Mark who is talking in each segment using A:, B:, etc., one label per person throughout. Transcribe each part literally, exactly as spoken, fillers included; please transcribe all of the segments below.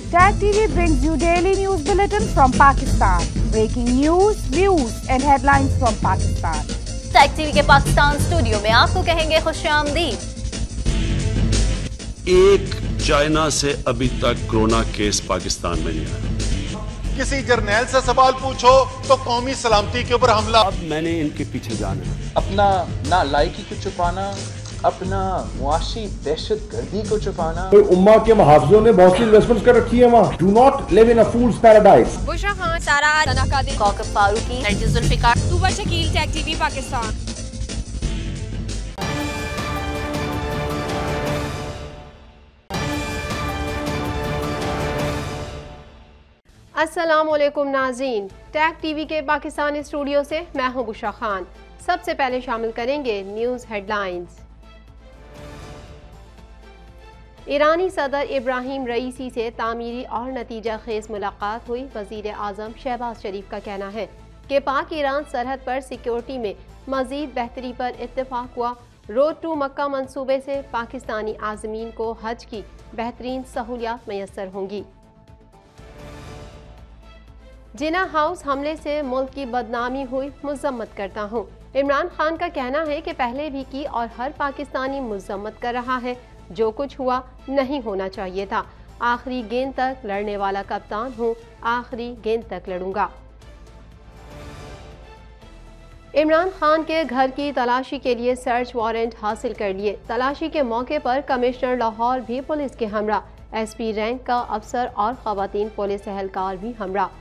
A: Tag T V brings you daily news bulletin from Pakistan. Breaking news, views and headlines from Pakistan.
B: Tag T V के Pakistan studio में आपको कहेंगे खुशामदीद।
C: एक China से अभी तक कोरोना केस पाकिस्तान में नहीं आया।
D: किसी जर्नैल से सवाल पूछो तो कौमी सलामती के ऊपर हमला।
C: अब मैंने इनके पीछे जाना है।
E: अपना ना लायकी को छुपाना, अपना मुआशी दहशत गर्दी को छुपाना।
F: तो उम्मा के मुहाफिजों ने बहुत सी इन्वेस्टमेंट्स कर रखी है वहाँ। Do not live in a fool's paradise.
B: Bushra Khan, Sara तनाकादिर, कौकब फारूकी, नरगिस जुल्फिकार, तूबा शकील, टैग टीवी पाकिस्तान। अस्सलाम वालेकुम नाज़रीन, टैग टीवी के पाकिस्तानी स्टूडियो से मैं हूं बुशरा खान। सबसे पहले शामिल करेंगे न्यूज़ हेडलाइंस। ईरानी सदर इब्राहिम रईसी से तामीरी और नतीजा खेज मुलाकात हुई। वज़ीर आज़म शहबाज शरीफ का कहना है कि पाक ईरान सरहद पर सिक्योरिटी में मज़ीद बेहतरी पर इत्तेफाक हुआ। रोड टू मक्का मंसूबे से पाकिस्तानी आज़मीन को हज की बेहतरीन सहूलियात मैसर होंगी। जिना हाउस हमले से मुल्क की बदनामी हुई, मुज़म्मत करता हूँ। इमरान खान का कहना है कि पहले भी की और हर पाकिस्तानी मुज़म्मत कर रहा है। जो कुछ हुआ नहीं होना चाहिए था। आखिरी गेंद तक लड़ने वाला कप्तान हूँ, आखिरी गेंद तक लड़ूंगा। इमरान खान के घर की तलाशी के लिए सर्च वारंट हासिल कर लिए। तलाशी के मौके पर कमिश्नर लाहौर भी पुलिस के हमरा, एस पी रैंक का अफसर और खवातीन पुलिस एहलकार भी हमरा।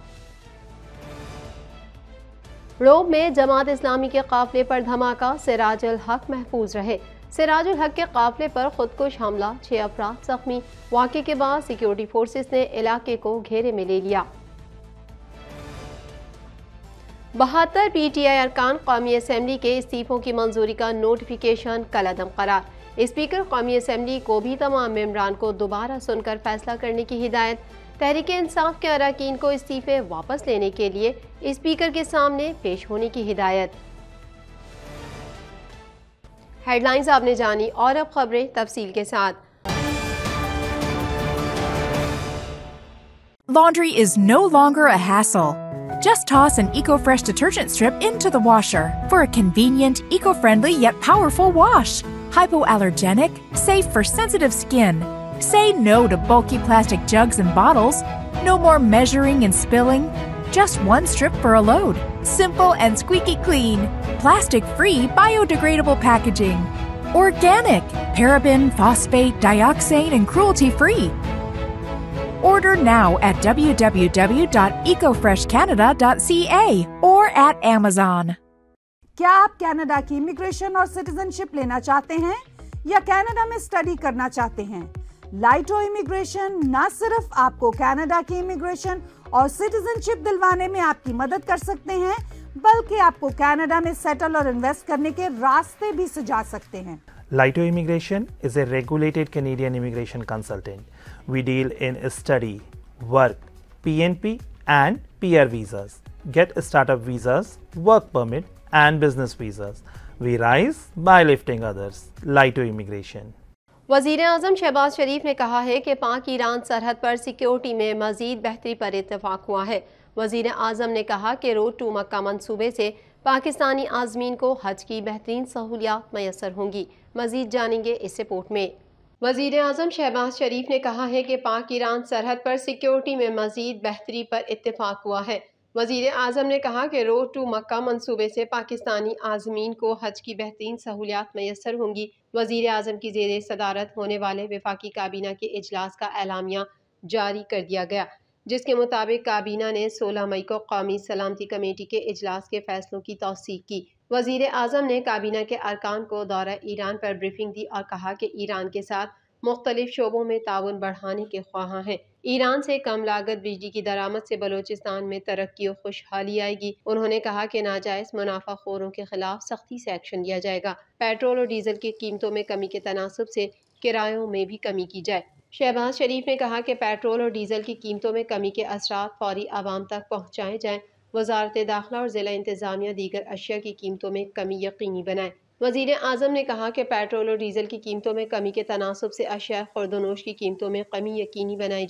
B: रोम में जमात इस्लामी के काफिले पर धमाका, सिराजुल हक महफूज रहे। सिराजुल हक के काफिले पर खुदकुश हमला, छह अफराद जख्मी। वाक़े के बाद सिक्योरिटी फोर्सेस ने इलाके को घेरे में ले लिया। बहत्तर पी टी आई अरकान कौमी असम्बली के इस्तीफों की मंजूरी का नोटिफिकेशन कलअदम करार। स्पीकर कौमी असम्बली को भी तमाम मेंबरान को दोबारा सुनकर फैसला करने की हिदायत। तहरीक इंसाफ के अरकान को इस्तीफे वापस लेने के लिए स्पीकर के सामने पेश होने की हिदायत। हेडलाइंस आपने जानी और अब खबरें तफसील के साथ।
G: Laundry is no longer a hassle. Just toss an EcoFresh detergent strip into the washer for a convenient, eco-friendly yet powerful wash. Hypoallergenic, safe for sensitive skin. Say no to bulky plastic jugs and bottles. No more measuring and spilling. Just one strip for a load. Simple and squeaky clean. Plastic-free, biodegradable packaging. Organic, paraben, phosphate, dioxane, and cruelty-free. Order now at w w w dot eco fresh canada dot c a or at Amazon.
A: क्या आप Canada की immigration और citizenship लेना चाहते हैं या Canada में study करना चाहते हैं? लाइटो इमिग्रेशन न सिर्फ आपको कनाडा की इमिग्रेशन और सिटीजनशिप दिलवाने में आपकी मदद कर सकते हैं, बल्कि आपको कनाडा में सेटल और इन्वेस्ट करने के रास्ते भी सुझा सकते हैं।
H: Laito Immigration is a regulated Canadian immigration consultant. We deal in study, work, P N P and P R visas. Get startup visas, work permit and business visas. We rise by lifting others. Laito Immigration.
B: वज़ीर आज़म शहबाज शरीफ ने कहा है कि पाक Iran सरहद पर security में मज़ीद बेहतरी पर इत्तेफाक हुआ है। वज़ीर आज़म ने कहा कि रोड टू मक्का मंसूबे से पाकिस्तानी आज़मीन को हज की बेहतरीन सहूलियात मैसर होंगी। मज़ीद जानेंगे इस रिपोर्ट में। वज़ीर आज़म शहबाज शरीफ ने कहा है कि पाक ईरान सरहद पर सिक्योरिटी में मज़ीद बेहतरी पर इत्तेफाक हुआ है। वज़ीर आज़म ने कहा कि रोड टू मक्का मंसूबे से पाकिस्तानी आज़मीन को हज की बेहतरीन सहूलियात मैसर होंगी। वज़ीर आज़म की ज़ेरे सदारत होने वाले वफाकी काबीना के इजलास का एलामिया जारी कर दिया गया, जिसके मुताबिक काबीना ने सोलह मई को कौमी सलामती कमेटी के इजलास के फैसलों की तौसीक की। वज़ीर आज़म ने काबीना के अरकान को दौरा ईरान पर ब्रीफिंग दी और कहा कि ईरान के साथ मुख्तलिफ शोबों में ताउन बढ़ाने के ख्वाहां हैं। ईरान से कम लागत बिजली की दरामद से बलोचिस्तान में तरक्की और खुशहाली आएगी। उन्होंने कहा कि नाजायज़ मुनाफाखोरों के खिलाफ सख्ती से एक्शन लिया जाएगा। पेट्रोल और डीजल की कीमतों में कमी के तनासब से किरायों में भी कमी की जाए। शहबाज शरीफ ने कहा कि पेट्रोल और डीजल की कीमतों में कमी के असरात फौरी आवाम तक पहुँचाए जाएँ। वज़ारत दाखिला और ज़िला इंतज़ामिया दीगर अशिया की कीमतों में कमी यकीनी बनाए। वज़ीर आज़म ने कहा कि पेट्रोल और डीजल की कीमतों में कमी के तनासब से अशिया खुर्दनोश की कीमतों में कमी यकीनी बनाई जाए।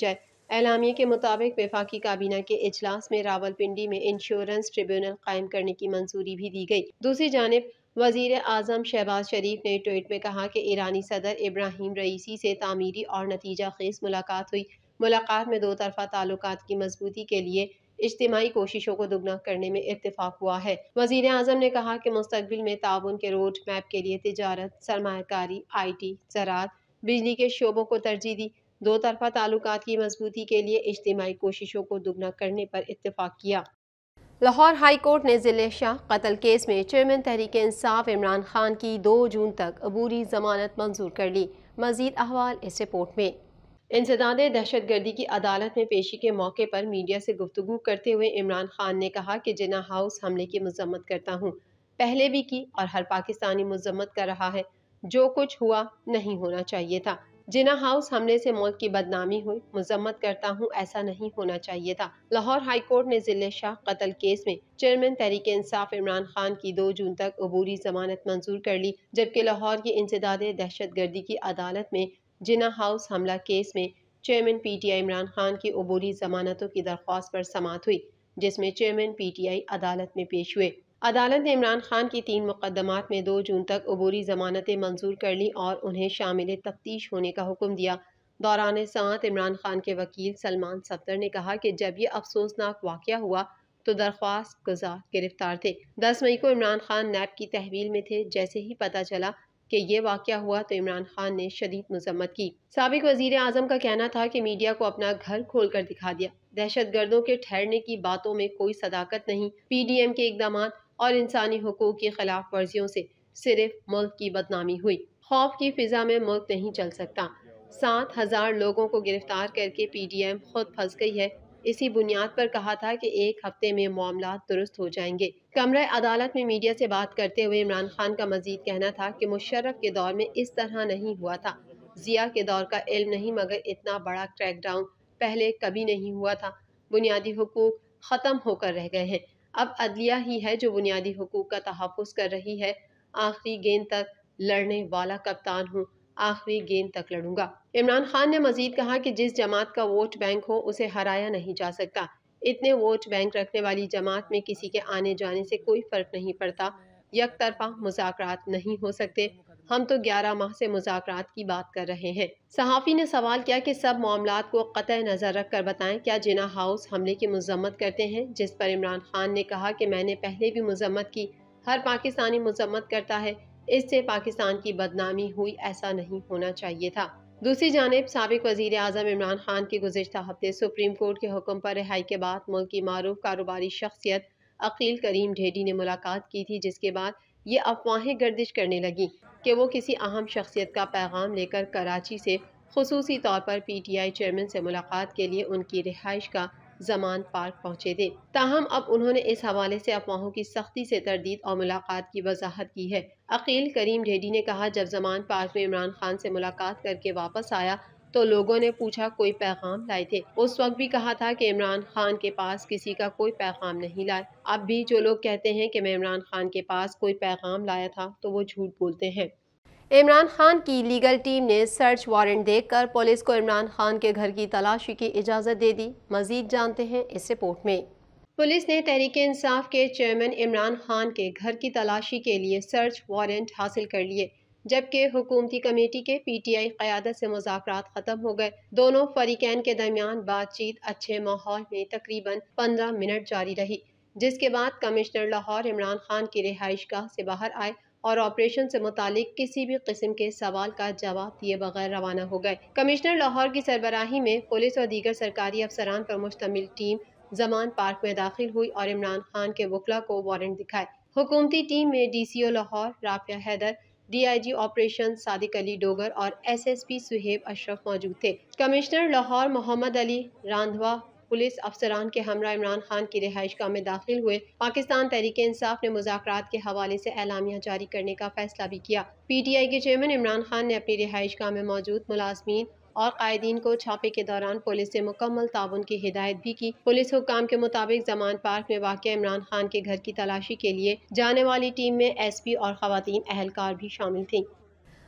B: एलामिया के मुताबिक वफाकी काबीना के इजलास में रावलपिंडी में इंश्योरेंस ट्रिब्यूनल कायम करने की मंजूरी भी दी गई। दूसरी जानिब वजीर आजम शहबाज शरीफ ने ट्वीट में कहा कि ईरानी सदर इब्राहिम रईसी से तामीरी और नतीजा खेज मुलाकात हुई। मुलाकात में दो तरफा ताल्लुकात की मजबूती के लिए इज्तिमाई कोशिशों को दुगना करने में इत्तेफाक हुआ है। वजीर आजम ने कहा कि मुस्तकबिल में ताउन के रोड मैप के लिए तिजारत, सरमायाकारी, आई टी, ज़राअत, बिजली के शोबों को तरजीह दी। दो तरफा ताल्लुकात की मजबूती के लिए इज्तिमाई कोशिशों को दुगना करने पर इत्तेफाक किया। लाहौर हाई कोर्ट ने ज़िले शाह कत्ल केस में चेयरमैन तहरीक इंसाफ इमरान खान की दो जून तक अबूरी जमानत मंजूर कर ली। मजीद अहवाल इस रिपोर्ट में। इंसदाद दहशत गर्दी की अदालत में पेशी के मौके पर मीडिया से गुफ्तगू करते हुए इमरान खान ने कहा कि जिन्ना हाउस हमले की मजम्मत करता हूँ, पहले भी की और हर पाकिस्तानी मजम्मत कर रहा है। जो कुछ हुआ नहीं होना चाहिए था। जिन्ना हाउस हमले से मुल्क की बदनामी हुई, मजम्मत करता हूँ, ऐसा नहीं होना चाहिए था। लाहौर हाई कोर्ट ने ज़िले शाह कत्ल केस में चेयरमैन तहरीक इंसाफ इमरान खान की दो जून तक अबूरी जमानत मंजूर कर ली, जबकि लाहौर की इंसदाद दहशत गर्दी की अदालत में जिन्ना हाउस हमला केस में chairman P T I Imran Khan की अबूरी जमानतों की दरख्वास्त पर समाअत हुई, जिसमें चेयरमैन पी टी आई अदालत में पेश हुए। अदालत ने इमरान खान की तीन मुकदमात में दो जून तक अबूरी जमानतें मंजूर कर ली और उन्हें शामिल तफ्तीश होने का हुक्म दिया। दौरान समाअत इमरान खान के वकील सलमान सत्तर ने कहा कि जब ये अफसोसनाक वाक़या हुआ तो दरख्वास्त गुजार गिरफ्तार थे। दस मई को इमरान खान नैब की तहवील में थे। जैसे ही पता चला कि ये वाक़या हुआ तो इमरान खान ने शदीद मजम्मत की। साबिक वजीर आजम का कहना था कि मीडिया को अपना घर खोल कर दिखा दिया। दहशत गर्दों के ठहरने की बातों में कोई सदाकत नहीं। पी डी एम के इकदाम और इंसानी हुकूक की खिलाफ वर्जियों से सिर्फ मुल्क की बदनामी हुई। खौफ की फिजा में मुल्क नहीं चल सकता। सात हजार लोगों को गिरफ्तार करके पी डी एम खुद फंस गई है। इसी बुनियाद पर कहा था कि एक हफ्ते में मामलात दुरुस्त हो जाएंगे। कमरे अदालत में मीडिया से बात करते हुए इमरान खान का मजीद कहना था कि मुशर्रफ के दौर में इस तरह नहीं हुआ था। जिया के दौर का इल्म नहीं, मगर इतना बड़ा क्रैकडाउन पहले कभी नहीं हुआ था। बुनियादी हुकूक ख़त्म होकर रह गए हैं। अब अदलिया ही है जो बुनियादी हुकूक का तहफ़्फ़ुज़ कर रही है। आखिरी गेंद तक लड़ने वाला कप्तान हूँ, आखिरी गेंद तक लड़ूंगा। इमरान खान ने मजीद कहा कि जिस जमात का वोट बैंक हो उसे हराया नहीं जा सकता। इतने वोट बैंक रखने वाली जमात में किसी के आने जाने से कोई फर्क नहीं पड़ता। यक तरफा मुज़ाकरात नहीं हो सकते। हम तो ग्यारह माह से मुज़ाकरात की बात कर रहे हैं। सहाफ़ी ने सवाल किया कि सब मामलात को क़तई नज़र रख कर बताएं, क्या जिन्ना हाउस हमले की मजम्मत करते हैं? जिस पर इमरान खान ने कहा कि मैंने पहले भी मजम्मत की, हर पाकिस्तानी मजम्मत करता है, इससे पाकिस्तान की बदनामी हुई, ऐसा नहीं होना चाहिए था। दूसरी जानिब साबिक वजीर आजम इमरान खान की गुज़िश्ता हफ्ते सुप्रीम कोर्ट के हुक्म पर रिहाई के बाद मुल्क की मारूफ कारोबारी शख्सियत अकील करीम ढेडी ने मुलाकात की थी, जिसके बाद ये अफवाहें गर्दिश करने लगी कि वो किसी अहम शख्सियत का पैगाम लेकर कराची से खुसूसी तौर पर पी टी आई चेयरमैन से मुलाकात के लिए उनकी रिहाइश का जमान पार्क पहुंचे थे। ताहम अब उन्होंने इस हवाले से अफवाहों की सख्ती से तरदीद और मुलाकात की वजाहत की है। अकील करीम ढेडी ने कहा, जब जमान पार्क में इमरान खान से मुलाकात करके वापस आया तो लोगों ने पूछा कोई पैगाम लाए थे। उस वक्त भी कहा था कि इमरान खान के पास किसी का कोई पैगाम नहीं लाए। अब भी जो लोग कहते हैं कि मैं इमरान खान के पास कोई पैगाम लाया था तो वो झूठ बोलते हैं। इमरान खान की लीगल टीम ने सर्च वारंट देखकर पुलिस को इमरान खान के घर की तलाशी की इजाज़त दे दी। मजीद जानते हैं इस रिपोर्ट में। पुलिस ने तहरीक इंसाफ के चेयरमैन इमरान खान के घर की तलाशी के लिए सर्च वारंट हासिल कर लिए, जबकि हुकूमती कमेटी के पी टी आई क़यादत से मुज़ाकरात ख़त्म हो गए। दोनों फरीकैन के दरमियान बातचीत अच्छे माहौल में तकरीबन पंद्रह मिनट जारी रही, जिसके बाद कमिश्नर लाहौर इमरान खान की रिहाइश गाह से बाहर आए और ऑपरेशन से मुतालिक किसी भी किस्म के सवाल का जवाब दिए बगैर रवाना हो गए। कमिश्नर लाहौर की सरबराही में पुलिस और दीगर सरकारी अफसरान पर मुश्तमिल टीम जमान पार्क में दाखिल हुई और इमरान खान के वकला को वारंट दिखाए। हुकूमती टीम में D C O Lahore Rafia Haider, D I G operation Sadiq Ali Dogar और S S P Suhaib Ashraf मौजूद थे। कमिश्नर लाहौर मोहम्मद अली रांधवा पुलिस अफसरान के हमरा इमरान खान की रिहाइश गाह में दाखिल हुए। पाकिस्तान तहरीक इंसाफ ने मुज़ाकरात के हवाले से एलामिया जारी करने का फैसला भी किया। पी टी आई के चेयरमैन इमरान खान ने अपनी रिहाइश गाह में मौजूद मुलाजमीन और कायदीन को छापे के दौरान पुलिस से मुकम्मल ताउन की हिदायत भी की। पुलिस हुक्काम के मुताबिक जमान पार्क में वाक़या इमरान खान के घर की तलाशी के लिए जाने वाली टीम में एस पी और खवातीन अहलकार भी शामिल थीं।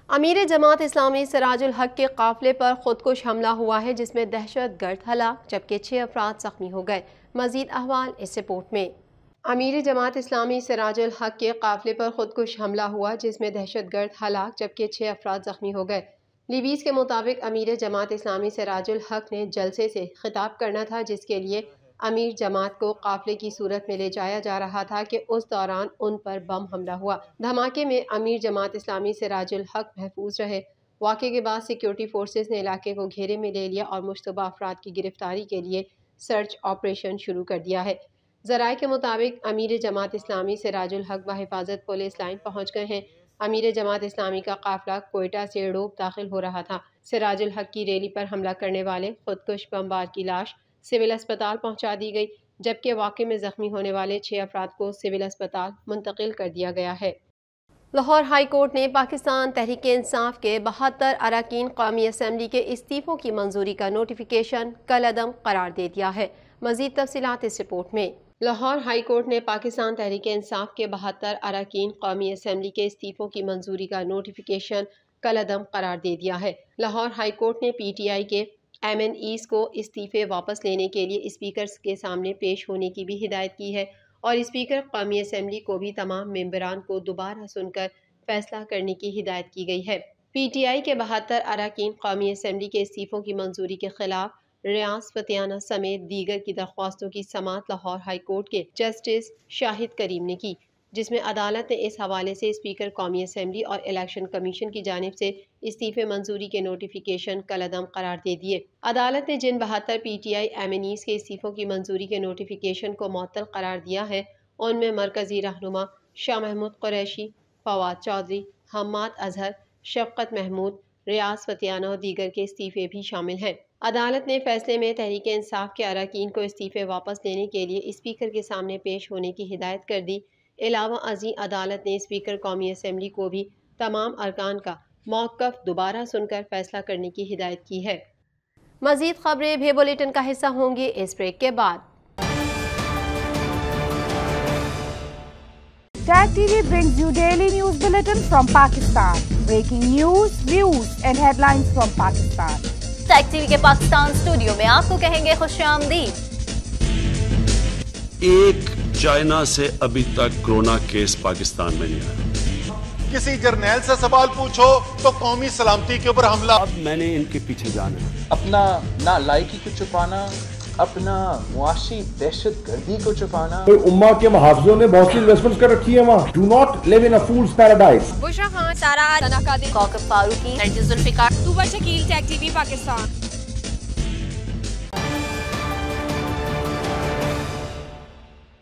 B: अमीर जमात इस्लामी सिराजुल हक के काफिले पर खुदकुश हमला हुआ है, जिसमें दहशत गर्द हलाक जबकि छह अफराद जख्मी हो गए। मजीद अहवाल इस रिपोर्ट में। अमीर जमात इस्लामी सिराजुल हक के काफिले पर खुदकुश हमला हुआ, जिसमें दहशत गर्द हलाक जबकि छह अफराद जख्मी हो गए। लीबीज के मुताबिक अमीर जमात इस्लामी सिराजुल हक ने जलसे से खिताब करना था, जिसके लिए अमीर जमात को काफिले की सूरत में ले जाया जा रहा था कि उस दौरान उन पर बम हमला हुआ। धमाके में अमीर जमात इस्लामी सिराजुल हक महफूज रहे। वाक़े के बाद सिक्योरिटी फोर्सेस ने इलाके को घेरे में ले लिया और मुश्तबा अफराद की गिरफ्तारी के लिए सर्च ऑपरेशन शुरू कर दिया है। ज़राए के मुताबिक अमीर जमात इस्लामी सिराजुल हक बहिफाजत पुलिस लाइन पहुँच गए हैं। अमीर जमात इस्लामी का काफिला कोयटा से डोब दाखिल हो रहा था। सिराजुल हक की रैली पर हमला करने वाले खुदकुश बमबार की लाश सिविल अस्पताल पहुंचा दी गई, जबकि वाक़े में जख्मी होने वाले छह अफराद को सिविल अस्पताल मुंतकिल कर दिया गया है। लाहौर हाई कोर्ट ने पाकिस्तान तहरीक इंसाफ के बहत्तर अरकान कौमी असम्बली के इस्तीफ़ों की मंजूरी का नोटिफिकेशन कलअदम करार दे दिया है। मज़ीद तफसीलात इस रिपोर्ट में। लाहौर हाई कोर्ट ने पाकिस्तान तहरीक इंसाफ के बहत्तर अरकान कौमी असम्बली के इस्तीफ़ों की मंजूरी का नोटिफिकेशन कलअदम करार दे दिया है। लाहौर हाई कोर्ट ने पी टी आई के एम एन ईज़ को इस्तीफ़े वापस लेने के लिए स्पीकर के सामने पेश होने की भी हिदायत की है और स्पीकर कौमी असम्बली को भी तमाम मेंबरान को दोबारा सुनकर फैसला करने की हिदायत की गई है। पी टी आई के बहत्तर अरकान कौमी असम्बली के इस्तीफ़ों की मंजूरी के खिलाफ रियाज फतियाना समेत दीगर की दरख्वास्तों की समाअत लाहौर हाई कोर्ट के जस्टिस शाहिद करीम ने की, जिसमें अदालत ने इस हवाले से स्पीकर कौमी असम्बली और इलेक्शन कमीशन की जानिब से इस्तीफ़े मंजूरी के नोटिफिकेशन कलअदम करार दे दिए। अदालत ने जिन बहत्तर P T I M N ईज़ के इस्तीफ़ों की मंजूरी के नोटिफिकेशन को मुअत्तल करार दिया है, उनमें मरकज़ी रहनुमा शाह महमूद कुरैशी, फवाद चौधरी, हम्माद अजहर, शफकत महमूद, रियाज फतियाना और दीगर के इस्तीफ़े भी शामिल हैं। अदालत ने फैसले में तहरीक इंसाफ के अरकान को इस्तीफ़े वापस लेने के लिए स्पीकर के सामने पेश होने की हिदायत कर दी। अलावा अजी अदालत ने स्पीकर कौमी असम्बली को भी तमाम अरकान का मौक़िफ़ दोबारा सुनकर फैसला करने की हिदायत की है। मज़ीद खबरें भी बुलेटिन का हिस्सा होंगी इस ब्रेक के बाद।
A: Tag T V brings you daily news bulletin from Pakistan. Breaking news, views and headlines from Pakistan.
I: Tag T V के पाकिस्तान स्टूडियो में आपको कहेंगे खुशामदीद।
C: एक चाइना से अभी तक कोरोना केस पाकिस्तान में नहीं आया।
D: किसी जर्नैल से सवाल पूछो तो कौमी सलामती के ऊपर हमला।
C: अब मैंने इनके पीछे जाना है।
E: अपना नालायकी को छुपाना, अपना मुआशी दहशत गर्दी को छुपाना।
F: तो उम्मा के मुहाफिजों ने बहुत सी इन्वेस्टमेंट्स कर रखी है वहाँ। Do not live in a fool's paradise.
I: Bushra Khan, Sara, Sana Qadir, Kaukab Farooqui, Zulfiqar, Tuba Shakeel, tag TV Pakistan.